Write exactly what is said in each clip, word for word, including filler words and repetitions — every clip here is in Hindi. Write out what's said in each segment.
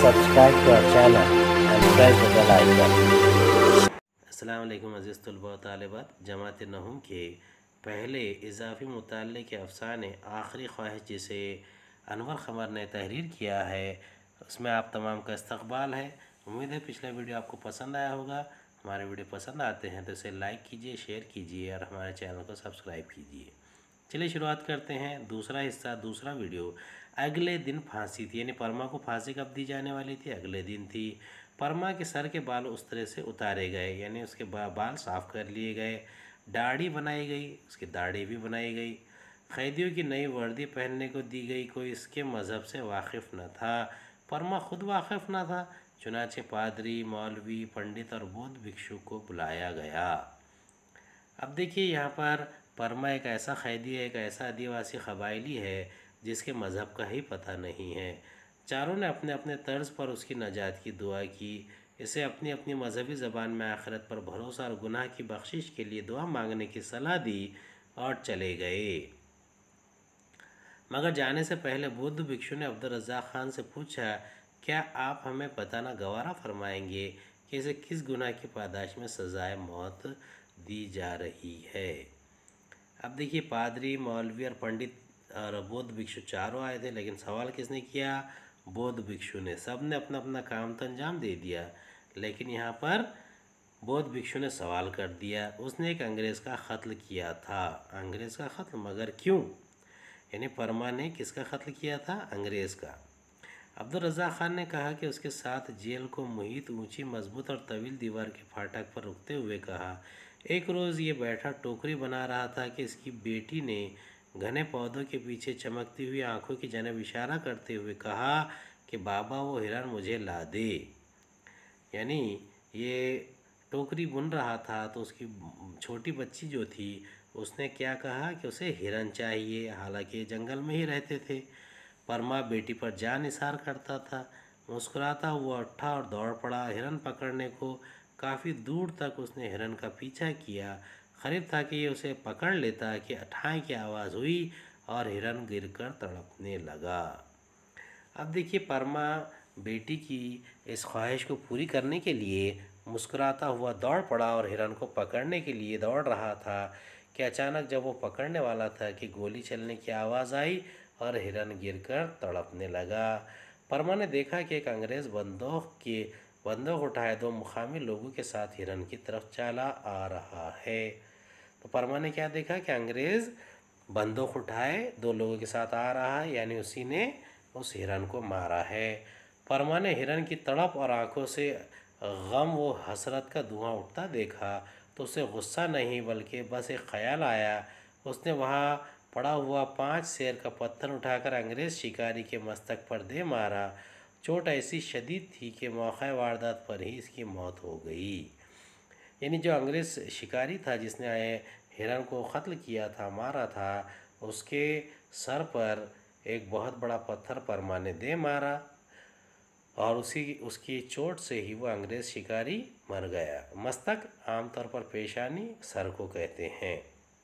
subscribe to our channel and press the bell icon. अस्सलाम वालेकुम अज़ीज़ तलबा व तालिबात। जमात नहूम के पहले इजाफ़ी मुताले के अफ़साने आखिरी ख्वाहिश जिसे अनवर ख़मर ने तहरीर किया है, उसमें आप तमाम का इस्तक़बाल है। उम्मीद है पिछला वीडियो आपको पसंद आया होगा। हमारे वीडियो पसंद आते हैं तो इसे लाइक कीजिए, शेयर कीजिए और हमारे चैनल को सब्सक्राइब कीजिए। चलिए शुरुआत करते हैं। दूसरा हिस्सा, दूसरा वीडियो। अगले दिन फांसी थी, यानी परमा को फांसी कब दी जाने वाली थी? अगले दिन थी। परमा के सर के बाल उस तरह से उतारे गए, यानी उसके बा, बाल साफ़ कर लिए गए। दाढ़ी बनाई गई, उसकी दाढ़ी भी बनाई गई। कैदियों की नई वर्दी पहनने को दी गई। कोई इसके मज़हब से वाकिफ़ न था, परमा खुद वाकिफ़ न था। चुनाचे पादरी, मौलवी, पंडित और बौद्ध भिक्षु को बुलाया गया। अब देखिए यहाँ पर परमा एक ऐसा कैदी है, एक ऐसा आदिवासी कबायली है जिसके मज़हब का ही पता नहीं है। चारों ने अपने अपने तर्ज पर उसकी नजात की दुआ की। इसे अपनी अपनी मजहबी ज़बान में आखिरत पर भरोसा और गुनाह की बख्शिश के लिए दुआ मांगने की सलाह दी और चले गए। मगर जाने से पहले बुद्ध भिक्षु ने अब्दुल रज़्ज़ाक़ खान से पूछा, क्या आप हमें बताना गवारा फरमाएंगे कि इसे किस गुनाह की पादाश में सज़ाए मौत दी जा रही है? अब देखिए, पादरी, मौलवी और पंडित और बौद्ध भिक्षु चारों आए थे, लेकिन सवाल किसने किया? बौद्ध भिक्षु ने। सब ने अपना अपना काम तो अंजाम दे दिया, लेकिन यहाँ पर बौद्ध भिक्षु ने सवाल कर दिया। उसने एक अंग्रेज़ का कत्ल किया था। अंग्रेज़ का कत्ल? मगर क्यों? यानी परमा ने किसका कत्ल किया था? अंग्रेज़ का। अब्दुल रज़्ज़ाक़ खान ने कहा कि उसके साथ जेल को मुहित ऊंची, मजबूत और तवील दीवार के फाटक पर रुकते हुए कहा, एक रोज़ ये बैठा टोकरी बना रहा था कि इसकी बेटी ने घने पौधों के पीछे चमकती हुई आंखों की जानब इशारा करते हुए कहा कि बाबा वो हिरन मुझे ला दे। यानी ये टोकरी बुन रहा था तो उसकी छोटी बच्ची जो थी उसने क्या कहा कि उसे हिरन चाहिए। हालांकि जंगल में ही रहते थे। परमा बेटी पर जान निसार करता था। मुस्कुराता हुआ उठा और दौड़ पड़ा हिरन पकड़ने को। काफ़ी दूर तक उसने हिरन का पीछा किया। करीब था कि ये उसे पकड़ लेता कि अठाई की आवाज़ हुई और हिरन गिरकर तड़पने लगा। अब देखिए, परमा बेटी की इस ख्वाहिश को पूरी करने के लिए मुस्कुराता हुआ दौड़ पड़ा और हिरन को पकड़ने के लिए दौड़ रहा था कि अचानक जब वो पकड़ने वाला था कि गोली चलने की आवाज़ आई और हिरन गिरकर तड़पने लगा। परमा ने देखा कि एक अंग्रेज़ बंदूक के बंदूक उठाए दो मुकामी लोगों के साथ हिरन की तरफ चला आ रहा है। तो परमा ने क्या देखा कि अंग्रेज़ बंदूक उठाए दो लोगों के साथ आ रहा है, यानी उसी ने उस हिरन को मारा है। परमा ने हिरन की तड़प और आंखों से गम व हसरत का धुआं उठता देखा तो उसे गुस्सा नहीं बल्कि बस एक ख्याल आया। उसने वहाँ पड़ा हुआ पाँच शेर का पत्थर उठाकर अंग्रेज़ शिकारी के मस्तक पर दे मारा। चोट ऐसी शदीद थी कि मौके वारदात पर ही इसकी मौत हो गई। यानी जो अंग्रेज़ शिकारी था जिसने हिरन को कत्ल किया था, मारा था, उसके सर पर एक बहुत बड़ा पत्थर परमा ने दे मारा और उसी उसकी चोट से ही वो अंग्रेज़ शिकारी मर गया। मस्तक आमतौर पर पेशानी, सर को कहते हैं।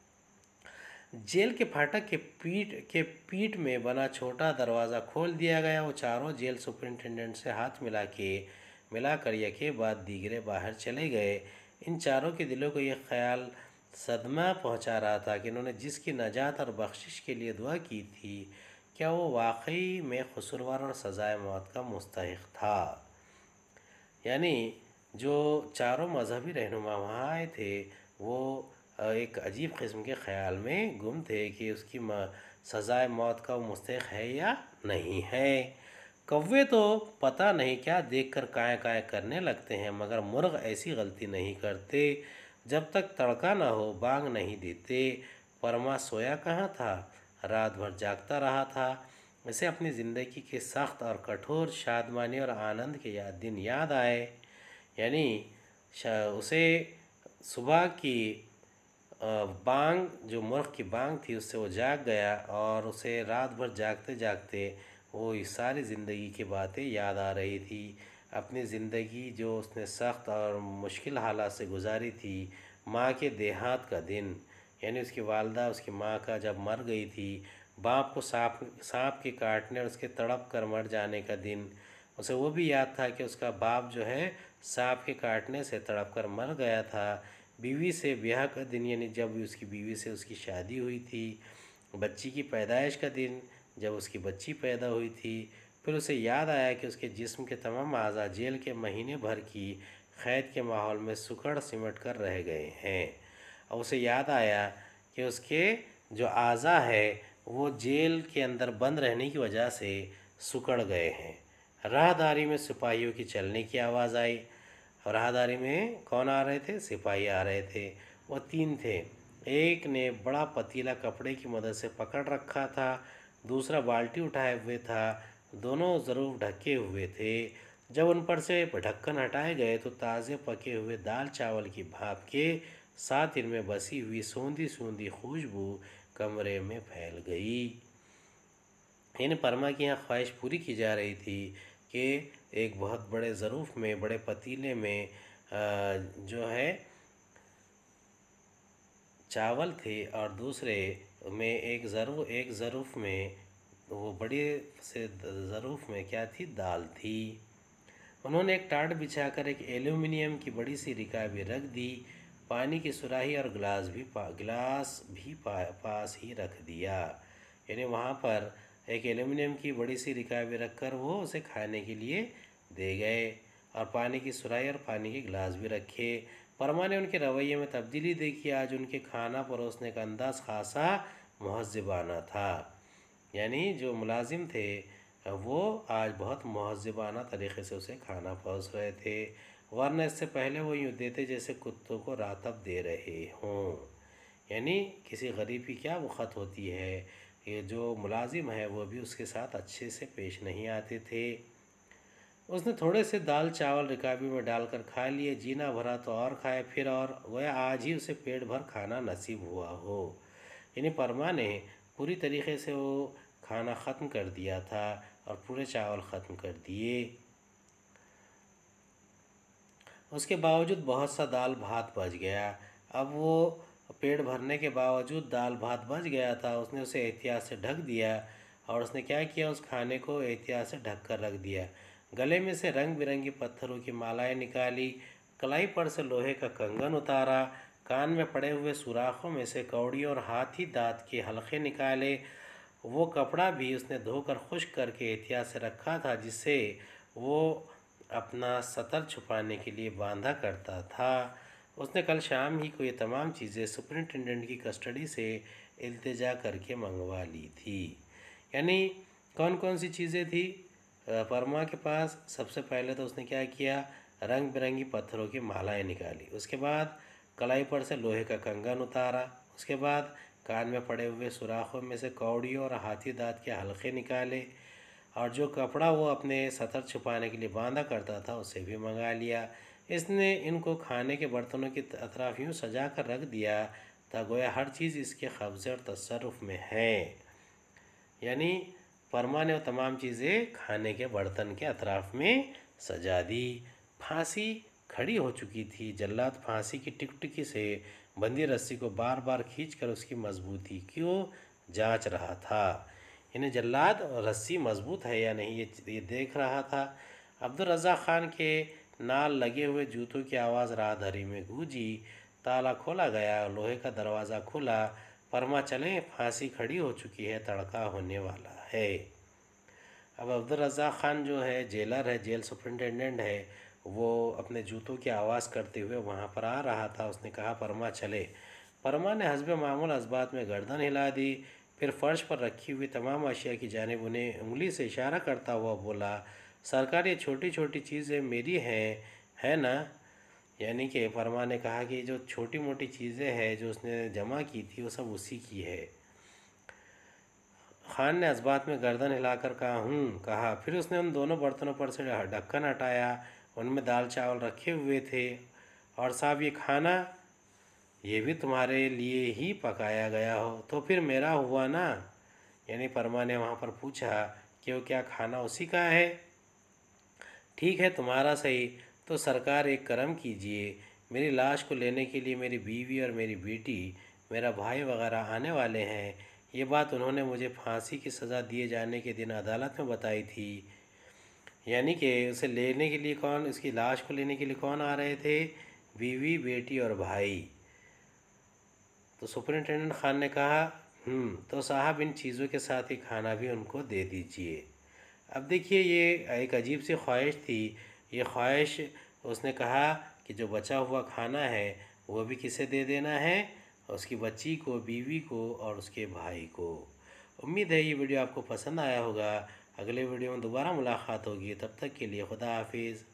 जेल के फाटक के पीठ के पीठ में बना छोटा दरवाज़ा खोल दिया गया। वो चारों जेल सुपरिंटेंडेंट से हाथ मिला के मिलाकर यके बाद दीगरे बाहर चले गए। इन चारों के दिलों को यह ख्याल सदमा पहुंचा रहा था कि इन्होंने जिसकी नजात और बख्शिश के लिए दुआ की थी, क्या वो वाकई में कसूरवार और सज़ाए मौत का मुस्तहिक था। यानी जो चारों मजहबी रहनुमा वहाँ आए थे वो एक अजीब किस्म के ख़्याल में गुम थे कि उसकी सज़ाए मौत का वो मुस्तहिक है या नहीं है। कौवे तो पता नहीं क्या देखकर काएँ काएँ करने लगते हैं, मगर मुर्ग ऐसी गलती नहीं करते। जब तक तड़का ना हो बांग नहीं देते। परमा सोया कहाँ था, रात भर जागता रहा था। इसे अपनी ज़िंदगी के सख्त और कठोर शादमानी और आनंद के याद दिन याद आए। यानी उसे सुबह की बांग, जो मुर्ग की बांग थी, उससे वो जाग गया और उसे रात भर जागते जागते वो इस सारी ज़िंदगी की बातें याद आ रही थी। अपनी ज़िंदगी जो उसने सख्त और मुश्किल हालात से गुजारी थी। माँ के देहांत का दिन, यानी उसकी वालदा, उसकी माँ का जब मर गई थी। बाप को सांप सांप के काटने और उसके तड़प कर मर जाने का दिन। उसे वो भी याद था कि उसका बाप जो है सांप के काटने से तड़प कर मर गया था। बीवी से ब्याह का दिन, यानी जब उसकी बीवी से उसकी शादी हुई थी। बच्ची की पैदाइश का दिन, जब उसकी बच्ची पैदा हुई थी। फिर उसे याद आया कि उसके जिस्म के तमाम अज़ा जेल के महीने भर की क़ैद के माहौल में सुकड़ सिमट कर रह गए हैं। और उसे याद आया कि उसके जो अज़ा है वो जेल के अंदर बंद रहने की वजह से सुकड़ गए हैं। राहदारी में सिपाहियों की चलने की आवाज़ आई। और राहदारी में कौन आ रहे थे? सिपाही आ रहे थे। वो तीन थे। एक ने बड़ा पतीला कपड़े की मदद से पकड़ रखा था, दूसरा बाल्टी उठाए हुए था। दोनों ज़रूर ढके हुए थे। जब उन पर से ढक्कन हटाए गए तो ताज़े पके हुए दाल चावल की भाप के साथ इनमें बसी हुई सूंधी सूंधी खुशबू कमरे में फैल गई। इन परमा की यहाँ ख्वाहिश पूरी की जा रही थी कि एक बहुत बड़े ज़रूफ़ में, बड़े पतीले में जो है चावल थे और दूसरे में एक ज़रू एक ज़रूफ़ में वो बड़े से ज़रूफ़ में क्या थी? दाल थी। उन्होंने एक टाट बिछाकर एक एल्यूमिनियम की बड़ी सी रिकाबी रख दी। पानी की सुराही और गिलास भी पा गिलास भी पा, पास ही रख दिया। यानी वहाँ पर एक एल्यूमिनियम की बड़ी सी रिकाबी रखकर वो उसे खाने के लिए दे गए और पानी की सुराही और पानी के गिलास भी रखे। परमा ने उनके रवैये में तब्दीली देखी। आज उनके खाना परोसने का अंदाज़ खासा महज़्ज़बाना था। यानी जो मुलाजिम थे वो आज बहुत महज़्ज़बाना तरीक़े से उसे खाना परोस रहे थे, वरना इससे पहले वो यूँ देते जैसे कुत्तों को रातब दे रहे हों। यानी किसी गरीब की क्या वक़्त होती है, ये जो मुलाजिम है वो भी उसके साथ अच्छे से पेश नहीं आते थे। उसने थोड़े से दाल चावल रिकाबी में डालकर खा लिए। जीना भरा तो और खाए, फिर और गोया आज ही उसे पेट भर खाना नसीब हुआ हो। यानी परमा ने पूरी तरीक़े से वो खाना ख़त्म कर दिया था और पूरे चावल ख़त्म कर दिए। उसके बावजूद बहुत सा दाल भात बच गया। अब वो पेट भरने के बावजूद दाल भात बच गया था। उसने उसे एहतियात से ढक दिया और उसने क्या किया? उस खाने को एहतियात से ढक कर रख दिया। गले में से रंग बिरंगी पत्थरों की मालाएं निकाली, कलाई पर से लोहे का कंगन उतारा, कान में पड़े हुए सुराखों में से कौड़ी और हाथी दांत के हलक़े निकाले। वो कपड़ा भी उसने धोकर खुश्क करके एहतियात से रखा था, जिससे वो अपना सतर छुपाने के लिए बांधा करता था। उसने कल शाम ही को ये तमाम चीज़ें सुपरिटेंडेंट की कस्टडी से इल्तिजा करके मंगवा ली थी। यानी कौन कौन सी चीज़ें थी परमा के पास? सबसे पहले तो उसने क्या किया? रंग बिरंगी पत्थरों की मालाएं निकाली। उसके बाद कलाई पर से लोहे का कंगन उतारा। उसके बाद कान में पड़े हुए सुराखों में से कौड़ी और हाथी दांत के हलक़े निकाले और जो कपड़ा वो अपने सतर छुपाने के लिए बांधा करता था उसे भी मंगा लिया। इसने इनको खाने के बर्तनों की अतराफ यूँ सजा कर रख दिया था गोया हर चीज़ इसके कब्ज़े और तसर्रुफ़ में है। यानी परमा ने वो तमाम चीज़ें खाने के बर्तन के अतराफ़ में सजा दी। फांसी खड़ी हो चुकी थी। जल्लाद फांसी की टिकटिकी से बंदी रस्सी को बार बार खींचकर उसकी मजबूती को जांच रहा था। इन्हें जल्लाद और रस्सी मजबूत है या नहीं ये ये देख रहा था। अब्दुल रज़्ज़ाक़ खान के नाल लगे हुए जूतों की आवाज़ राहदारी में गूंजी। ताला खोला गया, लोहे का दरवाज़ा खुला। परमा चलें, फांसी खड़ी हो चुकी है, तड़का होने वाला है। अब अब्दुल रज़्ज़ाक़ खान जो है जेलर है, जेल सुपरिटेंडेंट है, वो अपने जूतों की आवाज़ करते हुए वहाँ पर आ रहा था। उसने कहा परमा चले। परमा ने हस्बे मामूल अस्बात में गर्दन हिला दी, फिर फ़र्श पर रखी हुई तमाम अशिया की जानिब उन्हें उंगली से इशारा करता हुआ बोला, सरकार ये छोटी छोटी चीज़ें मेरी हैं, है ना? यानी कि परमा ने कहा कि जो छोटी मोटी चीज़ें हैं जो उसने जमा की थी वो सब उसी की है। खान ने अस्बात में गर्दन हिलाकर कहा हूँ कहा। फिर उसने उन दोनों बर्तनों पर से ढक्कन हटाया। उनमें दाल चावल रखे हुए थे। और साहब ये खाना ये भी तुम्हारे लिए ही पकाया गया हो तो फिर मेरा हुआ ना? यानी परमा ने वहाँ पर पूछा कि वो क्या खाना उसी का है? ठीक है तुम्हारा सही, तो सरकार एक करम कीजिए, मेरी लाश को लेने के लिए मेरी बीवी और मेरी बेटी, मेरा भाई वगैरह आने वाले हैं। ये बात उन्होंने मुझे फांसी की सज़ा दिए जाने के दिन अदालत में बताई थी। यानी कि उसे लेने के लिए कौन, उसकी लाश को लेने के लिए कौन आ रहे थे? बीवी, बेटी और भाई। तो सुपरिटेंडेंट खान ने कहा हम्म तो साहब इन चीज़ों के साथ ही खाना भी उनको दे दीजिए। अब देखिए ये एक अजीब सी ख्वाहिश थी। ये ख्वाहिश उसने कहा कि जो बचा हुआ खाना है वो भी किसे दे देना है? उसकी बच्ची को, बीवी को और उसके भाई को। उम्मीद है ये वीडियो आपको पसंद आया होगा। अगले वीडियो में दोबारा मुलाकात होगी, तब तक के लिए खुदा हाफिज़।